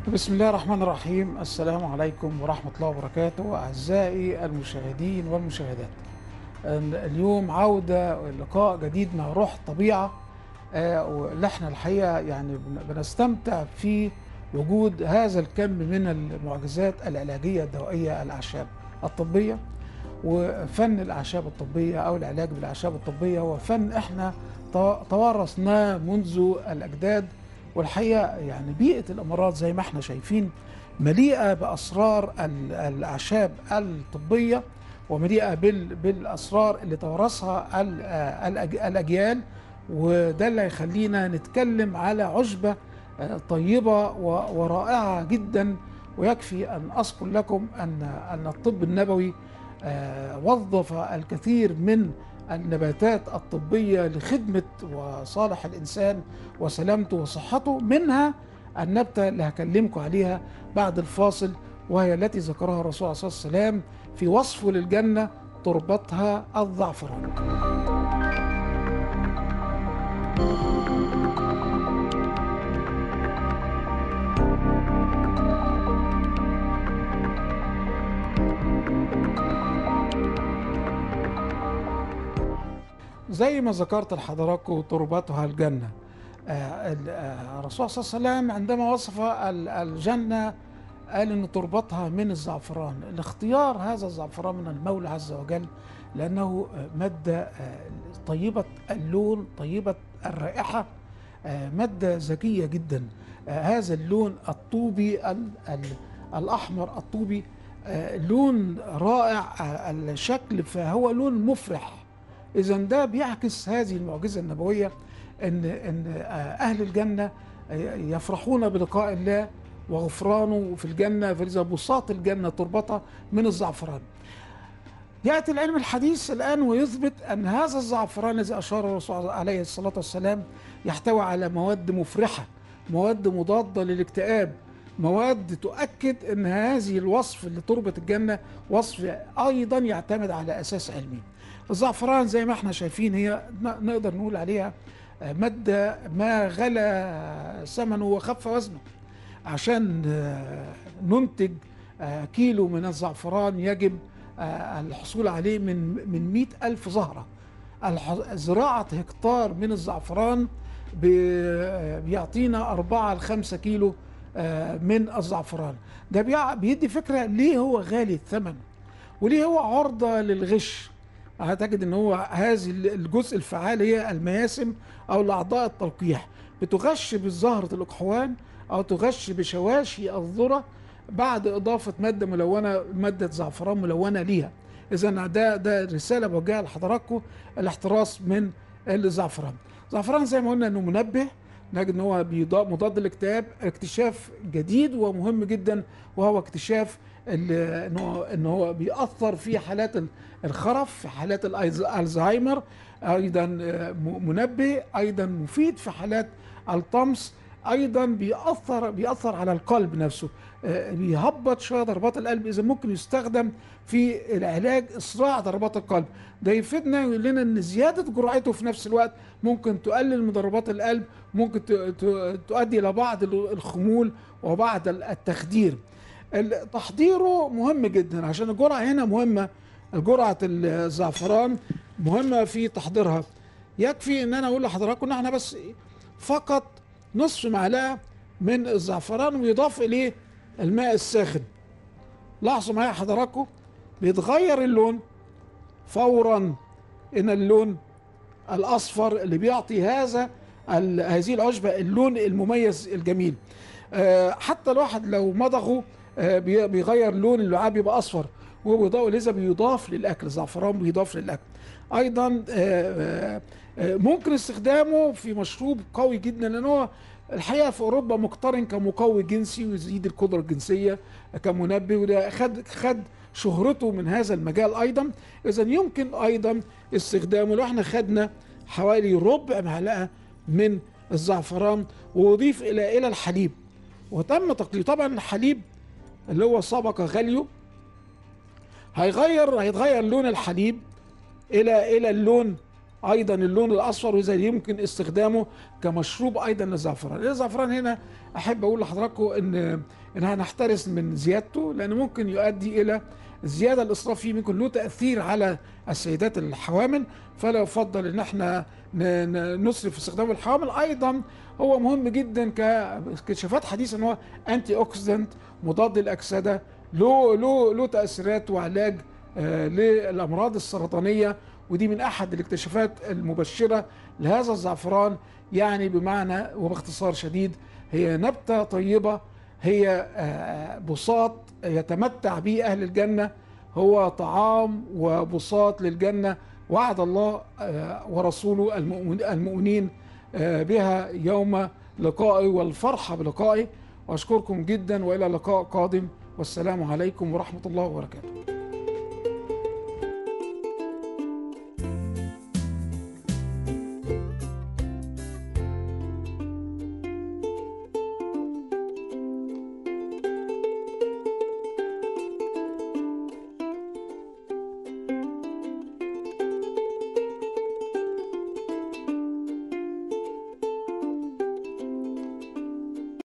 بسم الله الرحمن الرحيم. السلام عليكم ورحمة الله وبركاته أعزائي المشاهدين والمشاهدات. اليوم عودة لقاء جديد مع روح الطبيعة، واللي احنا الحقيقة يعني بنستمتع في وجود هذا الكم من المعجزات العلاجية الدوائية، الأعشاب الطبية وفن الأعشاب الطبية أو العلاج بالأعشاب الطبية، وفن احنا توارثناه منذ الأجداد. والحقيقة يعني بيئة الإمارات زي ما احنا شايفين مليئة بأسرار الأعشاب الطبية، ومليئة بالأسرار اللي توارثها الأجيال. وده اللي يخلينا نتكلم على عشبة طيبة ورائعة جدا. ويكفي أن أذكر لكم أن الطب النبوي وظف الكثير من النباتات الطبية لخدمة وصالح الإنسان وسلامته وصحته، منها النبتة اللي هكلمكم عليها بعد الفاصل، وهي التي ذكرها الرسول عليه الصلاة والسلام في وصفه للجنة: تربتها الزعفران. زي ما ذكرت لحضراتكم تربتها الجنة. الرسول صلى الله عليه وسلم عندما وصف الجنة قال إن تربتها من الزعفران. الاختيار هذا الزعفران من المولى عز وجل، لأنه مادة طيبة اللون، طيبة الرائحة، مادة ذكية جدا. هذا اللون الطوبي الأحمر الطوبي، لون رائع الشكل، فهو لون مفرح. إذا ده بيعكس هذه المعجزة النبوية، إن أهل الجنة يفرحون بلقاء الله وغفرانه في الجنة، فلذا بساط الجنة تربطها من الزعفران. يأتي العلم الحديث الآن ويثبت أن هذا الزعفران الذي أشار الرسول عليه الصلاة والسلام يحتوي على مواد مفرحة، مواد مضادة للاكتئاب، مواد تؤكد أن هذه الوصف لتربة الجنة وصف أيضا يعتمد على أساس علمي. الزعفران زي ما احنا شايفين هي نقدر نقول عليها مادة ما غلى ثمنه وخف وزنه. عشان ننتج كيلو من الزعفران يجب الحصول عليه من 100,000 زهرة. زراعة هكتار من الزعفران بيعطينا 4 ل 5 كيلو من الزعفران. ده بيدي فكرة ليه هو غالي الثمن وليه هو عرضة للغش. اعتقد ان هو هذه الجزء الفعال هي المياسم او الاعضاء التلقيح، بتغش بزهرة الاقحوان او تغش بشواشي الذرة بعد اضافة مادة ملونة، مادة زعفران ملونة ليها. اذا ده رسالة بوجهها لحضراتكم: الاحتراس من الزعفران. الزعفران زي ما قلنا انه منبه، نجد ان هو مضاد للاكتئاب. اكتشاف جديد ومهم جدا، وهو اكتشاف ان هو بيأثر في حالات الخرف، في حالات الزهايمر. ايضا منبه، ايضا مفيد في حالات الطمس، ايضا بيأثر على القلب نفسه، بيهبط شويه ضربات القلب. اذا ممكن يستخدم في العلاج اسراع ضربات القلب. ده يفيدنا، يقول لنا ان زياده جرعته في نفس الوقت ممكن تقلل من ضربات القلب، ممكن تؤدي الى بعض الخمول وبعض التخدير. تحضيره مهم جدا، عشان الجرعه هنا مهمه. الجرعه الزعفران مهمه في تحضيرها. يكفي ان انا اقول لحضراتكم ان احنا بس فقط نصف معلقه من الزعفران ويضاف اليه الماء الساخن. لاحظوا معايا حضراتكم بيتغير اللون فورا، ان اللون الاصفر اللي بيعطي هذه العشبه اللون المميز الجميل. حتى الواحد لو مضغه بيغير لون اللعاب، يبقى اصفر، لذا بيضاف للاكل. الزعفران بيضاف للاكل. ايضا ممكن استخدامه في مشروب قوي جدا، لان هو الحقيقه في اوروبا مقترن كمقوي جنسي ويزيد القدره الجنسيه، كمنبه، وده خد شهرته من هذا المجال ايضا. اذا يمكن ايضا استخدامه. لو احنا خدنا حوالي ربع معلقه من الزعفران واضيف الى الحليب وتم تقليده. طبعا الحليب اللي هو سبق غليه هيتغير لون الحليب الى اللون، ايضا اللون الاصفر، واذا يمكن استخدامه كمشروب ايضا للزعفران. الزعفران هنا احب اقول لحضراتكم ان ان نحترس من زيادته، لان ممكن يؤدي الى الزياده. الاسراف فيه ممكن له تاثير على السيدات الحوامل، فلا يفضل ان احنا نسرف في استخدام الحوامل. ايضا هو مهم جدا كاكتشافات حديثه ان هو انتي اوكسيدنت، مضاد للاكسده، له تاثيرات وعلاج للامراض السرطانيه، ودي من احد الاكتشافات المبشره لهذا الزعفران. يعني بمعنى وباختصار شديد، هي نبته طيبه، هي بساط يتمتع به اهل الجنه، هو طعام وبساط للجنه، وعد الله ورسوله المؤمنين بها يوم لقائه والفرحه بلقائه. واشكركم جدا، والى لقاء قادم، والسلام عليكم ورحمه الله وبركاته.